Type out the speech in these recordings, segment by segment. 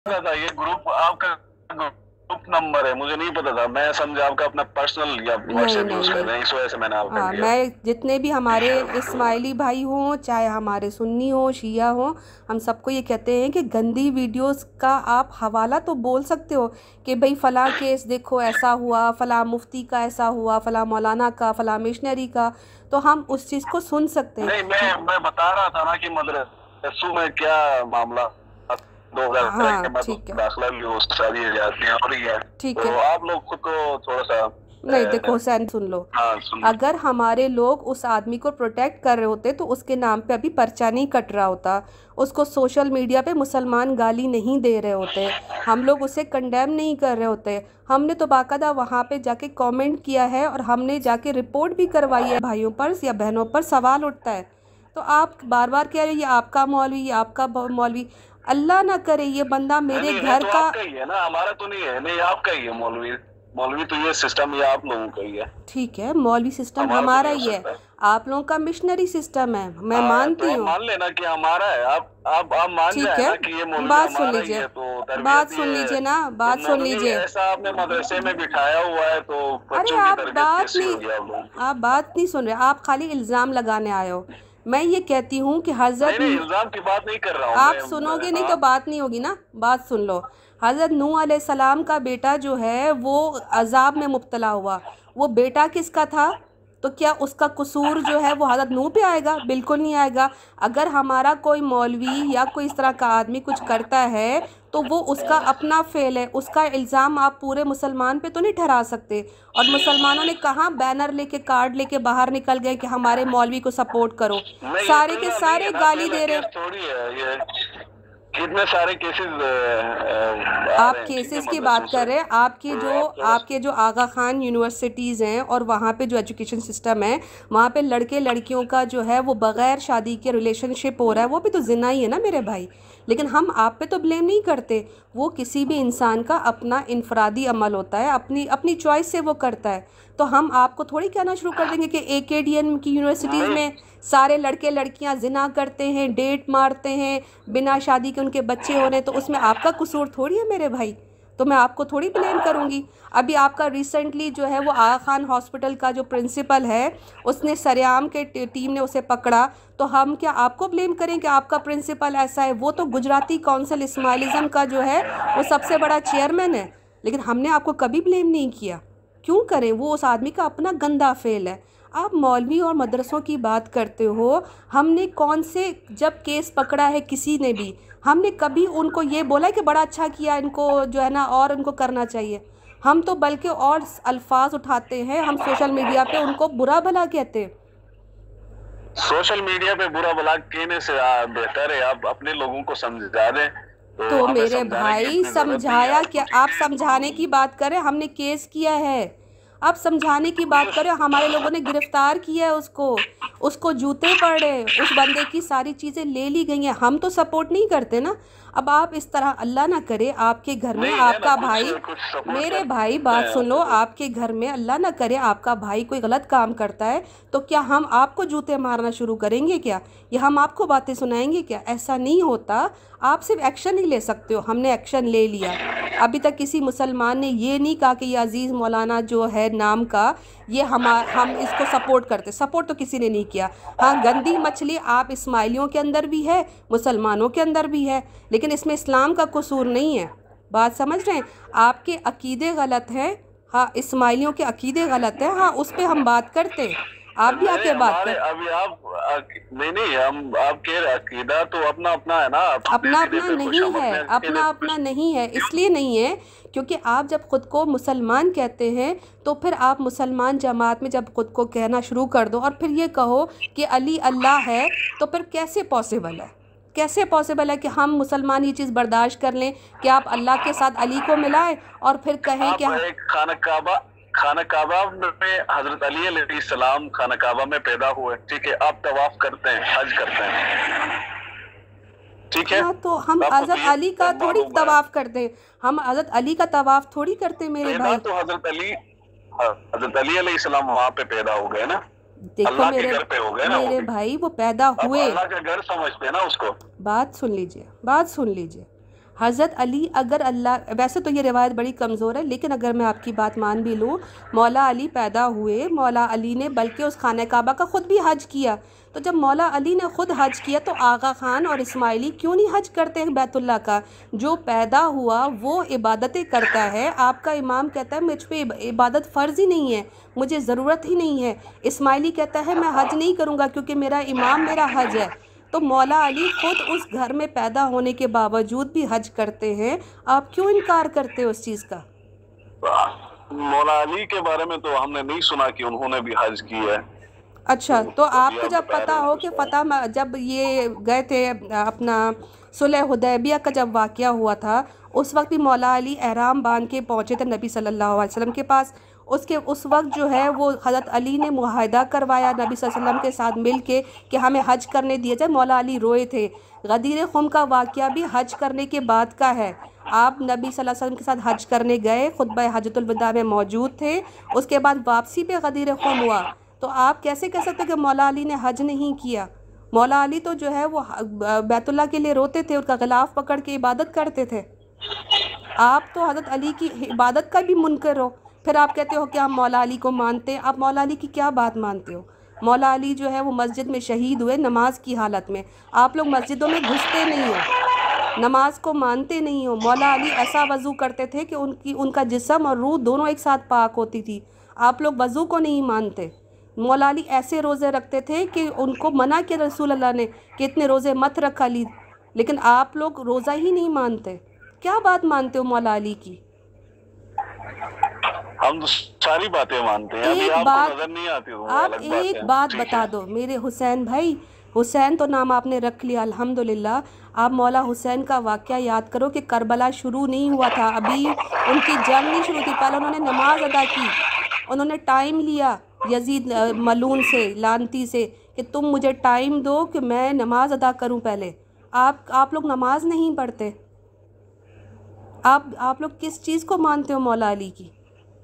था ये ग्रुप आपका ग्रुप नंबर है, मुझे नहीं पता था। मैं समझा आपका अपना पर्सनल या नहीं व्हाट्सएप नहीं यूज कर नहीं। रहे हैं, इस वजह से मैंने आपका हाँ, लिया। मैं जितने भी हमारे इस्माइली भाई हों, चाहे हमारे सुन्नी हो शिया हो, हम सबको ये कहते हैं कि गंदी वीडियोस का आप हवाला तो बोल सकते हो कि भाई फ़लाँ केस देखो ऐसा हुआ, फ़लाँ मुफ्ती का ऐसा हुआ, फ़लाँ मौलाना का, फ़लाँ मिशनरी का, तो हम उस चीज़ को सुन सकते हैं। नहीं, मैं बता रहा था ना कि मदरसों में क्या मामला 2013 के हाँ बाद ठीक है। दाखिला भी हो शादी जाती हो रही है, ठीक तो है। आप लोग खुद को थोड़ा सा नहीं देखो हुसैन, सुन लो। हाँ सुन। अगर हमारे लोग उस आदमी को प्रोटेक्ट कर रहे होते तो उसके नाम पे अभी पर्चा नहीं कट रहा होता, उसको सोशल मीडिया पे मुसलमान गाली नहीं दे रहे होते, हम लोग उसे कंडेम नहीं कर रहे होते। हमने तो बाकायदा वहाँ पे जाके कमेंट किया है और हमने जाके रिपोर्ट भी करवाई है। भाइयों पर या बहनों पर सवाल उठता है, तो आप बार बार कह रहे हैं ये आपका मौलवी, ये आपका मौलवी। अल्लाह ना करे ये बंदा नहीं मेरे नहीं, है घर तो का। आपका ही है ना, हमारा तो नहीं है। नहीं, आपका ही है मौलवी। मौलवी तो ये सिस्टम ये आप लोगों का ही है, ठीक है, मौलवी सिस्टम हमारा तो हमारा नहीं हो ही है। सकता है। आप लोगों का मिशनरी सिस्टम है, मैं हाँ, तो मानती आप हूँ। मान लेना कि हमारा है। आप मान ठीक जाए है, ना कि ये मौलवी बात सुन हमारा ही लीजिए, है, तो बात तरबियत सुन ये। लीजिए ना, तो बात सुन मौलवी लीजिए। ऐसा आपने मदरसे में बिठाया हुआ है, तो अरे बच्चों की आप तरबियत बात कैसी नहीं, होगी आप लोगों की? आप बात नहीं सुन रहे, आप खाली इल्ज़ाम लगाने आए हो। मैं ये कहती हूँ कि नहीं हज़रत नहीं, इल्जाम की बात नहीं कर रहा हूँ आप मैं। सुनोगे नहीं हाँ, तो बात नहीं होगी ना। बात सुन लो। हज़रत नूह अलैहिस्सलाम का बेटा जो है वो अजाब में मुब्तला हुआ, वो बेटा किसका था? तो क्या उसका कसूर जो है वो हज़रत नूह पे आएगा? बिल्कुल नहीं आएगा। अगर हमारा कोई मौलवी या कोई इस तरह का आदमी कुछ करता है तो वो उसका अपना फेल है, उसका इल्ज़ाम आप पूरे मुसलमान पे तो नहीं ठहरा सकते। और मुसलमानों ने कहाँ बैनर लेके कार्ड लेके बाहर निकल गए कि हमारे मौलवी को सपोर्ट करो। नहीं ये सारे के पहला नहीं है सारे ना, गाली पहला दे रहे। केस थोड़ी है ये। कितने सारे केसेस आ आप रहे हैं, ठीक है, केसेस की मदरसों बात कर से। रहे हैं, तो आप थोड़ा आपके जो आगा खान यूनिवर्सिटीज़ हैं और वहाँ पे जो एजुकेशन सिस्टम है, वहाँ पे लड़के लड़कियों का जो है वो बग़ैर शादी के रिलेशनशिप हो रहा है, वो भी तो जिना ही है ना मेरे भाई। लेकिन हम आप पे तो ब्लेम नहीं करते। वो किसी भी इंसान का अपना इनफरादी अमल होता है, अपनी अपनी चॉइस से वो करता है। तो हम आपको थोड़ी कहना शुरू कर देंगे कि एकेडीएन की यूनिवर्सिटीज़ नहीं। में सारे लड़के लड़कियां जिना करते हैं, डेट मारते हैं, बिना शादी के उनके बच्चे हो रहे हैं, तो उसमें आपका कसूर थोड़ी है मेरे भाई। तो मैं आपको थोड़ी ब्लेम करूंगी। अभी आपका रिसेंटली जो है वो आगा खान हॉस्पिटल का जो प्रिंसिपल है, उसने सरेआम के टीम ने उसे पकड़ा, तो हम क्या आपको ब्लेम करें कि आपका प्रिंसिपल ऐसा है? वो तो गुजराती काउंसिल इस्माइलिज्म का जो है वो सबसे बड़ा चेयरमैन है। लेकिन हमने आपको कभी ब्लेम नहीं किया। क्यों करें? वो उस आदमी का अपना गंदा फेल है। आप मौलवी और मदरसों की बात करते हो। हमने कौन से जब केस पकड़ा है किसी ने भी, हमने कभी उनको ये बोला है कि बड़ा अच्छा किया, इनको जो है ना और उनको करना चाहिए? हम तो बल्कि और अल्फाज उठाते हैं, हम सोशल मीडिया पे उनको बुरा भला कहते हैं। सोशल मीडिया पे बुरा भला कहने से बेहतर है आप अपने लोगों को समझा दें, तो तो हमें मेरे समझाने की भाई इतनी जरूरत नहीं है समझाया आपको, क्या? ठीक आप है? समझाने की बात करें, हमने केस किया है। आप समझाने की बात करें, हमारे लोगों ने गिरफ्तार किया है उसको, उसको जूते पड़े, उस बंदे की सारी चीज़ें ले ली गई हैं। हम तो सपोर्ट नहीं करते ना। अब आप इस तरह, अल्लाह ना करे आपके घर में नहीं है ना, आपका कुछ भाई, कुछ सपोर्ट मेरे भाई करते बात हैं सुन लो, आपके लोग। आपके घर में अल्लाह ना करे आपका भाई कोई गलत काम करता है, तो क्या हम आपको जूते मारना शुरू करेंगे क्या? या हम आपको बातें सुनाएंगे क्या? ऐसा नहीं होता। आप सिर्फ एक्शन ही ले सकते हो, हमने एक्शन ले लिया। अभी तक किसी मुसलमान ने ये नहीं कहा कि ये अजीज़ मौलाना जो है नाम का, ये हम इसको सपोर्ट करते। सपोर्ट तो किसी ने नहीं किया। हाँ, गंदी मछली आप इस्माइलियों के अंदर भी है, मुसलमानों के अंदर भी है, लेकिन इसमें इस्लाम का कसूर नहीं है। बात समझ रहे हैं? आपके अकीदे गलत हैं। हाँ, इस्माइलियों के अकीदे गलत हैं, हाँ उस पर हम बात करते हैं। आप भी नहीं आके बात हमारे कर। अभी नहीं नहीं, हम आप कह रहे अकीदा तो अपना अपना है ना, अपने अपना अकीदे अपना पे खुश, नहीं हम है, अपने अकीदे अपना पे अपना खुश। नहीं है, इसलिए नहीं है क्योंकि आप जब खुद को मुसलमान कहते हैं तो फिर आप मुसलमान जमात में जब खुद को कहना शुरू कर दो और फिर ये कहो कि अली अल्लाह है, तो फिर कैसे पॉसिबल है? कैसे पॉसिबल है कि हम मुसलमान ये चीज़ बर्दाश्त कर लें कि आप अल्लाह के साथ अली को मिलाएं और फिर कहें कि आप एक खाना काबा में हजरत अली अलैहिस्सलाम खाना काबा में पैदा हुए, ठीक है? आप तवाफ करते हैं, हज करते हैं, ठीक है? हाँ, तो हम आपको तो हज़रत ये अली का थोड़ी मालूम है। तवाफ़ करते हैं। हम हज़रत अली का तवाफ़ थोड़ी करते हैं मेरे पैदा भाई। तो हजरत अली अलैहिस्सलाम वहां पे पैदा हो गए ना, देखो अल्लाह के मेरे घर पे हो गए ना वो मेरे भी। भाई वो पैदा आप हुए। अल्लाह का घर समझते हैं ना उसको। बात सुन लीजिए, बात सुन लीजिए। हज़रत अली, अगर अल्लाह, वैसे तो ये रिवायत बड़ी कमज़ोर है, लेकिन अगर मैं आपकी बात मान भी लूँ, मौला अली पैदा हुए, मौला अली ने बल्कि उस खाने काबा का ख़ुद भी हज किया। तो जब मौला अली ने ख़ुद हज किया तो आगा ख़ान और इस्माइली क्यों नहीं हज करते हैं बैतुल्लाह का? जो पैदा हुआ वो इबादतें करता है, आपका इमाम कहता है मुझ पे इबादत फ़र्ज़ ही नहीं है, मुझे ज़रूरत ही नहीं है। इस्माइली कहता है मैं हज नहीं करूँगा क्योंकि मेरा इमाम मेरा हज है। तो मौला अली ख़ुद उस घर में पैदा होने के बावजूद भी हज करते हैं, आप क्यों इनकार करते हो उस चीज़ का? मौला अली के बारे में तो हमने नहीं सुना कि उन्होंने भी हज किया है। अच्छा, तो आपको जब पता हो कि जब ये गए थे अपना सुलह हुदैबिया का जब वाक़या हुआ था, उस वक्त भी मौला अली एहराम बांध के पहुँचे थे नबी सल्लल्लाहु अलैहि वसल्लम के पास। उस वक्त जो है वो हज़रत अली ने मुआहदा करवाया नबी सल्लल्लाहु अलैहि वसल्लम के साथ मिल के कि हमें हज करने दिया जाए। मौला अली रोए थे। गदीर खुम का वाक़या भी हज करने के बाद का है। आप नबी सल्लल्लाहु अलैहि वसल्लम के साथ हज करने गए, खुतबा हज्जतुल विदा में मौजूद थे, उसके बाद वापसी पे गदीर खुम हुआ। तो आप कैसे कह सकते हो कि मौला अली ने हज नहीं किया? मौला अली तो जो है वो बैतुल्लाह के लिए रोते थे, उसका गिलाफ पकड़ के इबादत करते थे। आप तो हज़रत अली की इबादत का भी मुनकर हो, फिर आप कहते हो कि हम मौला अली को मानते हैं। आप मौला अली की क्या बात मानते हो? मौला अली जो है वो मस्जिद में शहीद हुए नमाज की हालत में। आप लोग मस्जिदों में घुसते नहीं हो, नमाज को मानते नहीं हो। मौला अली ऐसा वज़ू करते थे कि उनका जिस्म और रूह दोनों एक साथ पाक होती थी। आप लोग वज़ू को नहीं मानते। मौला अली ऐसे रोज़े रखते थे कि उनको मना किया रसूल अल्लाह ने कि इतने रोज़े मत रख अली, लेकिन आप लोग रोज़ा ही नहीं मानते। क्या बात मानते हो मौला अली की? हम तो सारी बातें मानते हैं। एक बात नजर नहीं आती, आप एक बात बता दो मेरे हुसैन भाई। हुसैन तो नाम आपने रख लिया अल्हम्दुलिल्लाह। आप मौला हुसैन का वाक़या याद करो कि करबला शुरू नहीं हुआ था, अभी उनकी जंग नहीं शुरू थी। पहले उन्होंने नमाज अदा की, उन्होंने टाइम लिया यजीद मलून से, लानती से, कि तुम मुझे टाइम दो कि मैं नमाज अदा करूं पहले। आप लोग नमाज नहीं पढ़ते। आप लोग किस चीज़ को मानते हो मौला अली की?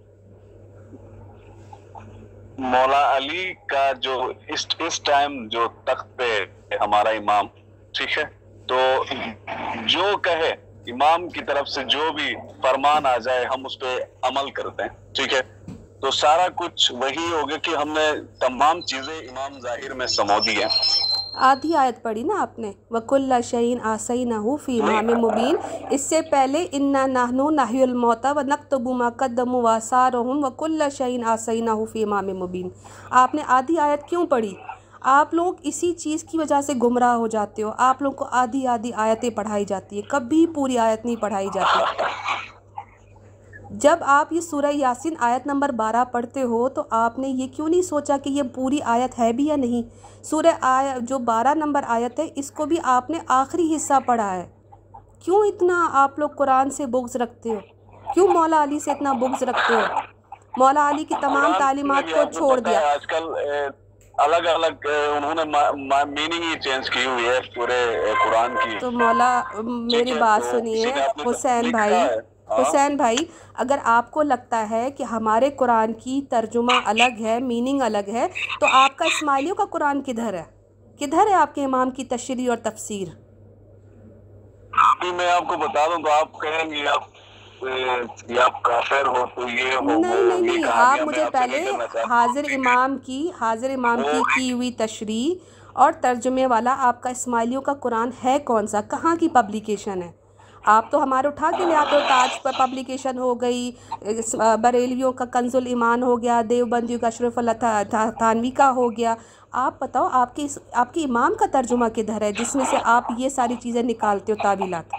मौला अली का जो इस टाइम जो तख्त पे हमारा इमाम, ठीक है, तो जो कहे इमाम की तरफ से जो भी फरमान आ जाए हम उस पे अमल करते हैं, ठीक है। तो सारा कुछ वही हो गया कि हमने तमाम चीजें इमाम जाहिर में समो दी है। आधी आयत पढ़ी ना आपने, वकुल्ला शैइन आसैनाहु फी इमाम मुबीन। इससे पहले इन्ना नाहनु नाहियुल मौता व नक्तबु मा कद्दमु व आसारहुम वकुल्ला शैइन आसैनाहु फी इमाम मुबीन। आपने आधी आयत क्यों पढ़ी? आप लोग इसी चीज़ की वजह से गुमराह हो जाते हो। आप लोग को आधी आधी आयतें पढ़ाई जाती है, कभी पूरी आयत नहीं पढ़ाई जाती। जब आप ये सूरह यासीन आयत नंबर 12 पढ़ते हो तो आपने ये क्यों नहीं सोचा कि ये पूरी आयत है भी या नहीं? सूरह जो 12 नंबर आयत है इसको भी आपने आखिरी हिस्सा पढ़ा है। क्यों इतना आप लोग कुरान से बुग़्ज़ रखते हो? क्यों मौला अली से इतना बुग़्ज़ रखते हो? मौला अली की तमाम तालीमात को छोड़ दिया। आजकल अलग अलग उन्होंने मीनिंग ही चेंज की हुई है पूरे कुरान की। तो मौला मेरी बात सुनिए हुसैन भाई, हुसैन भाई, अगर आपको लगता है कि हमारे कुरान की तर्जुमा अलग है, मीनिंग अलग है, तो आपका इस्माइलियों का कुरान किधर है? किधर है आपके इमाम की तशरीह और तफसीर? अभी मैं आपको बता दूं तो आप कहेंगे आप काफिर हो, तो ये हो। नहीं, आप मुझे पहले हाजिर इमाम की हुई तशरीह और तर्जुमे वाला आपका इस्माइलियों का कुरान है कौन सा? कहाँ की पब्लिकेशन है? आप तो हमारे उठा के ले आते हो। ताज पर पब्लिकेशन हो गई, बरेलियों का कंजुल ईमान हो गया, देवबंदियों का अशरफ थानवी का हो गया। आप बताओ आपके इमाम का तर्जुमा किधर है जिसमें से आप ये सारी चीज़ें निकालते हो, तावीलात?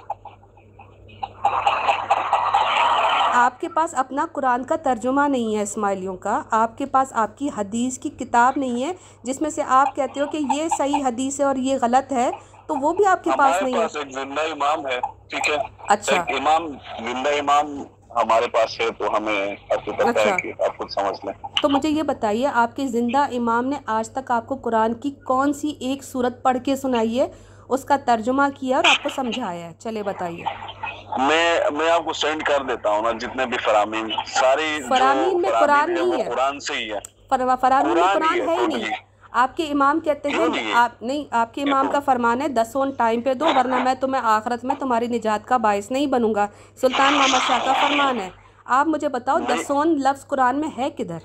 आपके पास अपना कुरान का तर्जुमा नहीं है इस्माइलियों का, आपके पास आपकी हदीस की किताब नहीं है जिसमें से आप कहते हो कि ये सही हदीस है और ये गलत है, तो वो भी आपके पास नहीं है। एक जिंदा इमाम है, ठीक है। अच्छा, जिंदा इमाम हमारे पास है, तो हमें आपको पता है कि आप कुछ समझ लें। तो मुझे ये बताइए, आपके जिंदा इमाम ने आज तक आपको कुरान की कौन सी एक सूरत पढ़ के सुनाई है, उसका तर्जुमा किया और आपको समझाया है? चले बताइए। मैं आपको सेंड कर देता हूँ ना, जितने भी फरामीन में कुरान नहीं है, फरामीन में कुरान है ही नहीं। आपके इमाम कहते हैं, आप नहीं, आपके इमाम का फरमान है 10 टाइम पे दो, वरना मैं तुम्हें आखिरत में तुम्हारी निजात का बाइस नहीं बनूंगा। सुल्तान मोहम्मद शाह का फरमान है। आप मुझे बताओ 10 लफ्ज़ कुरान में है किधर?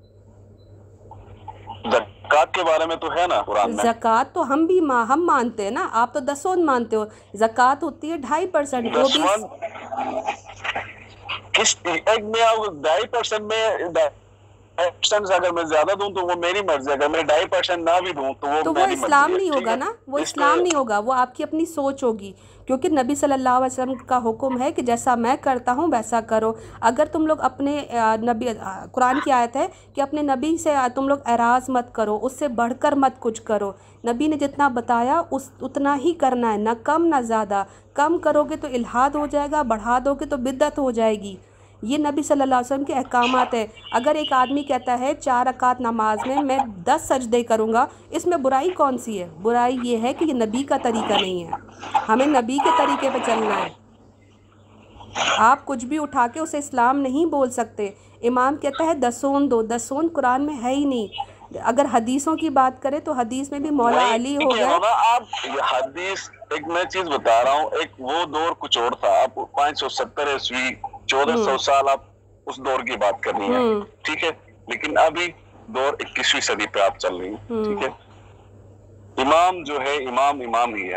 ज़कात के बारे में तो है ना कुरान में। ज़कात तो हम मानते हैं ना, आप तो 10 मानते हो। ज़कात होती है 2.5%, वो भी किस एक में 2.5% में 2.5% अगर मैं ज्यादा दूं तो वो मेरी मर्जी, अगर मैं 2.5% ना भी दूं तो वो इस्लाम नहीं होगा ना, वो इस्लाम नहीं होगा, वो आपकी अपनी सोच होगी। क्योंकि नबी सल्लल्लाहु अलैहि वसल्लम का हुक्म है कि जैसा मैं करता हूँ वैसा करो। अगर तुम लोग अपने नबी, कुरान की आयत है कि अपने नबी से तुम लोग एराज़ मत करो, उससे बढ़कर मत कुछ करो। नबी ने जितना बताया उतना ही करना है, ना कम ना ज़्यादा। कम करोगे तो इल्हाद हो जाएगा, बढ़ा दोगे तो बिद्दत हो जाएगी। ये नबी सल्लल्लाहु अलैहि वसल्लम के अहकामात है। अगर एक आदमी कहता है 4 रकात नमाज में मैं 10 सजदे करूँगा, इसमें बुराई कौन सी है? बुराई ये है कि ये नबी का तरीका नहीं है, हमें नबी के तरीके पे चलना है। आप कुछ भी उठा के उसे इस्लाम नहीं बोल सकते। इमाम कहता है 10 दो, 10 कुरान में है ही नहीं। अगर हदीसों की बात करें तो हदीस में भी मौला अली हो गए। आप हदीस, एक मैं चीज बता रहा हूँ, एक वो दौर कुछ और था। आप 570 ईस्वी 1400 साल आप उस दौर की बात करनी है, ठीक है। लेकिन अभी दौर 21वीं सदी पे आप चल रही है, ठीक है। इमाम जो है इमाम ही है,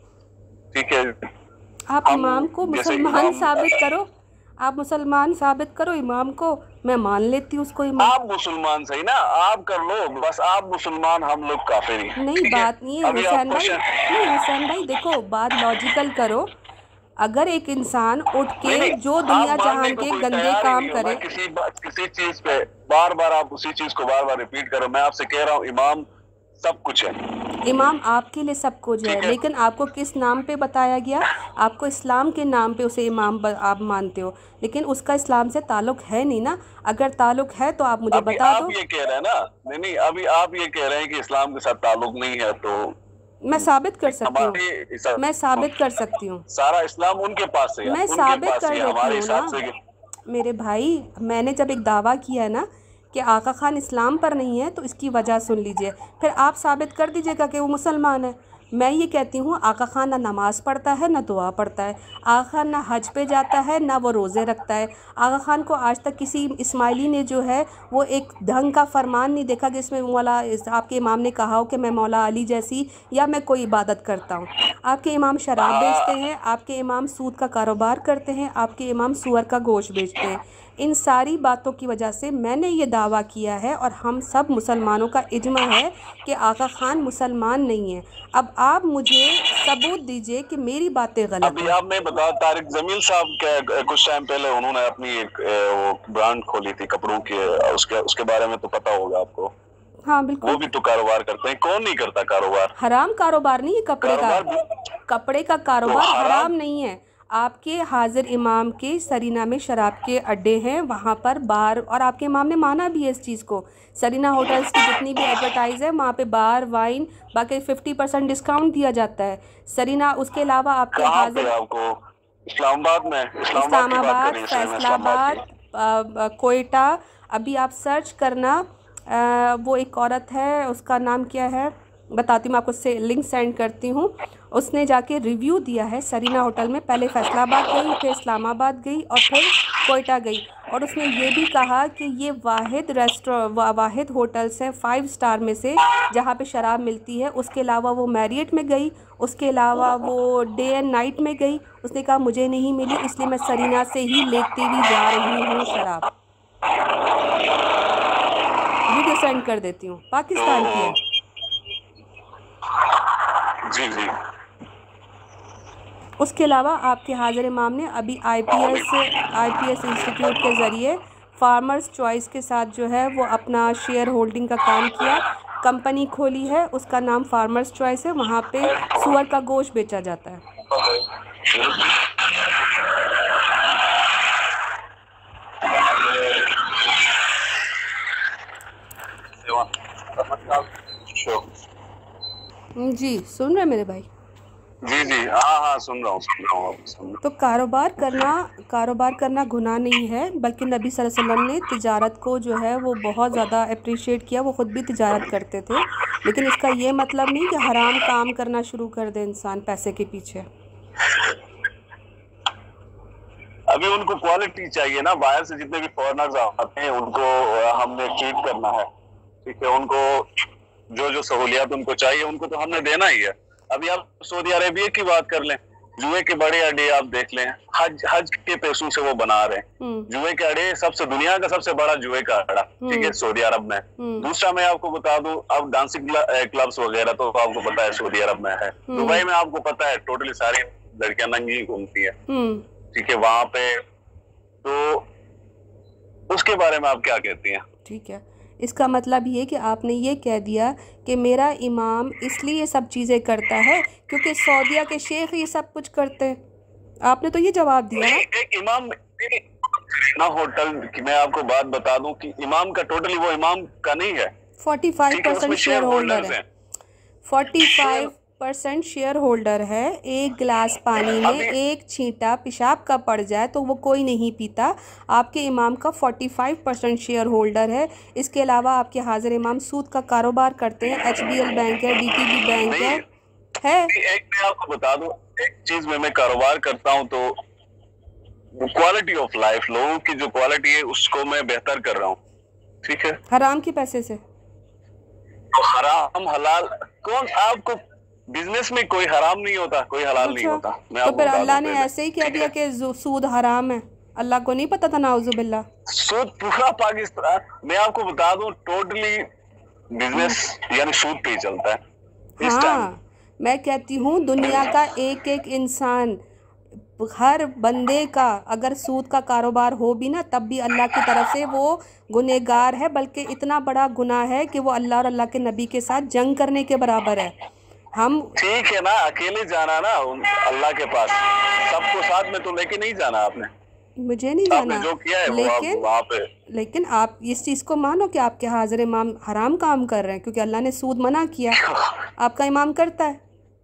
ठीक है। आप इमाम को मुसलमान साबित करो, आप मुसलमान साबित करो इमाम को, मैं मान लेती हूँ उसको इमाम। आप मुसलमान सही ना, आप कर लो बस, आप मुसलमान, हम लोग काफिर ही। नहीं, बात नहीं है हुसैन भाई, नहीं हुसैन भाई, देखो बात लॉजिकल करो। अगर एक इंसान उठ के जो दुनिया जहान के गंदे काम करे, किसी चीज पे बार बार आप उसी चीज को बार बार रिपीट करो। मैं आपसे कह रहा हूँ इमाम सब कुछ है। इमाम आपके लिए सब कुछ है, लेकिन आपको किस नाम पे बताया गया? आपको इस्लाम के नाम पे उसे इमाम आप मानते हो, लेकिन उसका इस्लाम से ताल्लुक है नहीं ना। अगर ताल्लुक है तो आप मुझे बता दो। आप ये कह रहे हैं ना, नहीं, अभी आप ये कह रहे हैं कि इस्लाम के साथ ताल्लुक नहीं है, तो मैं साबित कर सकती हूँ, मैं साबित कर सकती हूँ। सारा इस्लाम उनके पास है, मैं साबित कर देती हूँ ना मेरे भाई। मैंने जब एक दावा किया है ना कि आका खान इस्लाम पर नहीं है, तो इसकी वजह सुन लीजिए, फिर आप साबित कर दीजिएगा कि वो मुसलमान है। मैं ये कहती हूँ आका खान ना नमाज़ पढ़ता है, ना दुआ पढ़ता है। आका खान ना हज पे जाता है, ना वो रोज़े रखता है। आका खान को आज तक किसी इस्माइली ने जो है वो एक ढंग का फरमान नहीं देखा कि इसमें मौला, आपके इमाम ने कहा हो कि मैं मौला अली जैसी या मैं कोई इबादत करता हूँ। आपके इमाम शराब बेचते हैं, आपके इमाम सूद का कारोबार करते हैं, आपके इमाम सूअर का गोश्त बेचते हैं। इन सारी बातों की वजह से मैंने ये दावा किया है, और हम सब मुसलमानों का इजमा है कि आका खान मुसलमान नहीं है। अब आप मुझे सबूत दीजिए कि मेरी बातें गलत हैं। अभी आप मैं बता, तारिक जमील साहब के कुछ टाइम पहले उन्होंने अपनी एक वो ब्रांड खोली थी कपड़ों की, उसके बारे में तो पता होगा आपको। हाँ बिल्कुल, वो भी तो कारोबार करते हैं। कौन नहीं करता कारोबार? हराम कारोबार नहीं है कपड़े का कारोबार हराम नहीं है। आपके हाजिर इमाम के सरीना में शराब के अड्डे हैं, वहाँ पर बार, और आपके इमाम ने माना भी है इस चीज़ को। सरीना होटल्स की जितनी भी एडवर्टाइज है वहाँ पे बार, वाइन, बाकी 50% डिस्काउंट दिया जाता है। सरीना, उसके अलावा आपके हाजिर आपको इस्लामाबाद में, इस्लामाबाद, फैसलाबाद, कोयटा, अभी आप सर्च करना। वो एक औरत है, उसका नाम क्या है बताती हूँ मैं आपको, से लिंक सेंड करती हूँ। उसने जाके रिव्यू दिया है सरीना होटल में, पहले फैसलाबाद गई, फिर इस्लामाबाद गई और फिर कोयटा गई, और उसने ये भी कहा कि ये वाहिद होटल्स है 5 स्टार में से जहाँ पे शराब मिलती है। उसके अलावा वो मैरियट में गई, उसके अलावा वो डे एंड नाइट में गई। उसने कहा मुझे नहीं मिली, इसलिए मैं सरीना से ही लेती हुई जा रही हूँ शराब। वीडियो सेंड कर देती हूँ, पाकिस्तान की है। जी। उसके अलावा आपके हाजिर इमाम ने अभी आईपीएस इंस्टीट्यूट के ज़रिए फार्मर्स चॉइस के साथ जो है वो अपना शेयर होल्डिंग का काम किया, कंपनी खोली है, उसका नाम फार्मर्स चॉइस है। वहाँ पे सूअर का गोश्त बेचा जाता है। जी सुन रहे मेरे भाई? जी जी, हाँ हाँ, सुन रहा हूँ, सुन रहा हूँ, सुन रहा हूँ। तो कारोबार करना गुनाह नहीं है, बल्कि नबी सल्लल्लाहु अलैहि वसल्लम ने तिजारत को जो है वो बहुत ज़्यादा अप्रिशिएट किया। वो ख़ुद भी तिजारत करते थे, लेकिन इसका ये मतलब नहीं कि हराम काम करना शुरू कर दे इंसान पैसे के पीछे। अभी उनको क्वालिटी चाहिए ना, बाहर से जितने भी फॉरेनर्स आते हैं उनको हमने ट्रीट करना है, ठीक है। उनको जो जो सहूलियत उनको चाहिए उनको तो हमने देना ही है। अभी आप सऊदी अरेबिया की बात कर लें, जुए के बड़े अड्डे आप देख लें, हज के पैसों से वो बना रहे हैं जुए के अड्डे। सबसे दुनिया का सबसे बड़ा जुए का अड्डा, ठीक है, सऊदी अरब में। दूसरा मैं आपको बता दूं, अब डांसिंग क्लब्स वगैरह तो आपको पता है सऊदी अरब में है। दुबई में आपको पता है टोटली सारी लड़कियां नंगी घूमती है, ठीक है, वहां पे। तो उसके बारे में आप क्या कहती हैं? ठीक है, इसका मतलब ये कि आपने ये कह दिया कि मेरा इमाम इसलिए ये सब चीज़ें करता है क्योंकि सऊदीया के शेख ये सब कुछ करते हैं। आपने तो ये जवाब दिया ना। एक इमाम ना होटल की मैं आपको बात बता दूं कि इमाम का टोटली वो इमाम का नहीं है, 45% शेयर होल्डर है। 45% शेयर होल्डर है। एक गिलास पानी में एक छींटा पेशाब का पड़ जाए तो वो कोई नहीं पीता। आपके इमाम का 45% शेयर होल्डर है। इसके अलावा आपके हाजिर इमाम सूद का कारोबार करते हैं। HBL बैंक है, DTB बैंक है। एक मैं आपको बता दूं, एक चीज में मैं कारोबार करता हूं तो क्वालिटी ऑफ लाइफ, लोगों की जो क्वालिटी है उसको मैं बेहतर कर रहा हूँ, ठीक है। हराम के पैसे से तो हराम हलाल कौन? आपको बिजनेस में कोई हराम नहीं होता, कोई हलाल नहीं होता। तो फिर अल्लाह ने ऐसे ही कह दिया कि सूद हराम है? अल्लाह को नहीं पता था? नाउजुबिल्लाह। सूद पूरा पाकिस्तान, मैं आपको बता दूं, टोटली बिजनेस यानी सूद पे ही चलता है इस टाइम। मैं कहती हूँ दुनिया का एक एक इंसान, हर बंदे का अगर सूद का कारोबार हो भी ना, तब भी अल्लाह की तरफ से वो गुनहगार है। बल्कि इतना बड़ा गुनाह है कि वो अल्लाह और अल्लाह के नबी के साथ जंग करने के बराबर है। हम ठीक है ना, अकेले जाना ना अल्लाह के पास, सबको साथ में तो लेके नहीं जाना आपने। मुझे नहीं जाना, जो किया है वहाँ पे। लेकिन आप इस चीज़ को मानो कि आपके हाजिर इमाम हराम काम कर रहे हैं क्योंकि अल्लाह ने सूद मना किया। आपका इमाम करता है।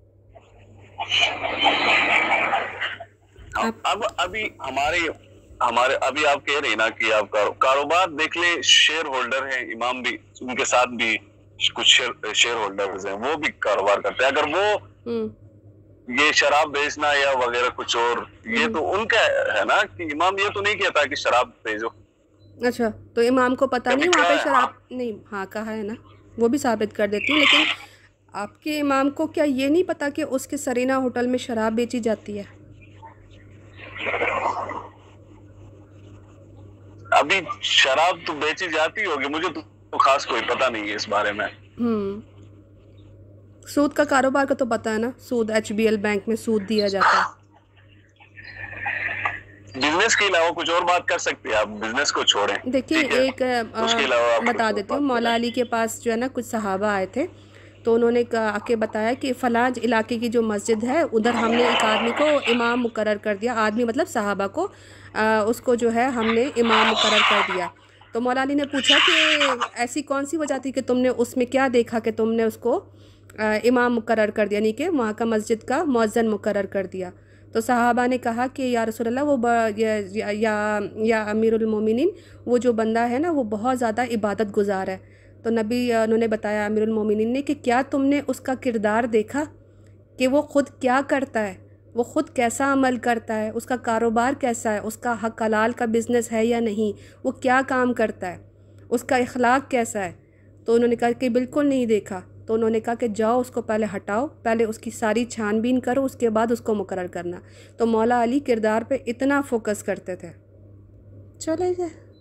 अब अभी हमारे अभी आप कह रही ना कि आप कारोबार देख ले, शेयर होल्डर है इमाम भी, उनके साथ भी कुछ शेयर होल्डर्स हैं, वो भी कारोबार करते हैं। अगर वो ये शराब बेचना या वगैरह कुछ और, ये तो उनका है ना, कि इमाम ये तो नहीं कहता कि शराब भेजो। अच्छा, तो इमाम को पता नहीं वहाँ पे शराब नहीं, हाँ कहा है ना, वो भी साबित कर देती हूँ। लेकिन आपके इमाम को क्या ये नहीं पता कि उसके सरीना होटल में शराब बेची जाती है? अभी शराब तो बेची जाती होगी, मुझे तो खास कोई पता नहीं है इस बारे में। सूद का कारोबार का तो पता है ना, सूद HBL बैंक में सूद दिया जाता है। बिजनेस के अलावा कुछ और बात कर सकते हैं आप, बिजनेस को छोड़ें। देखिए एक बता देती हूँ, मौला अली के पास जो है ना कुछ सहाबा आए थे, तो उन्होंने आके बताया कि फ़लाँ इलाके की जो मस्जिद है उधर हमने एक आदमी को इमाम मुकर्रर कर दिया। आदमी मतलब सहाबा को, उसको जो है हमने इमाम मुकर्रर कर दिया। तो मौला अली ने पूछा कि ऐसी कौन सी वजह थी कि तुमने उसमें क्या देखा कि तुमने उसको इमाम मुकर्रर कर दिया, यानी कि वहाँ का मस्जिद का मुअज्जिन मुकर्रर कर दिया। तो सहाबा ने कहा कि या रसूल अल्लाह, वो या अमीरुल मोमिनीन, वो जो बंदा है ना वो बहुत ज़्यादा इबादत गुजार है। तो नबी उन्होंने बताया अमीरुल मोमिनीन ने कि क्या तुमने उसका किरदार देखा कि वो ख़ुद क्या करता है, वो ख़ुद कैसा अमल करता है, उसका कारोबार कैसा है, उसका हक हलाल का बिज़नेस है या नहीं, वो क्या काम करता है, उसका इखलाक कैसा है? तो उन्होंने कहा कि बिल्कुल नहीं देखा। तो उन्होंने कहा कि जाओ उसको पहले हटाओ, पहले उसकी सारी छानबीन करो, उसके बाद उसको मुकर्रर करना। तो मौला अली किरदार पे इतना फोकस करते थे। चले गए।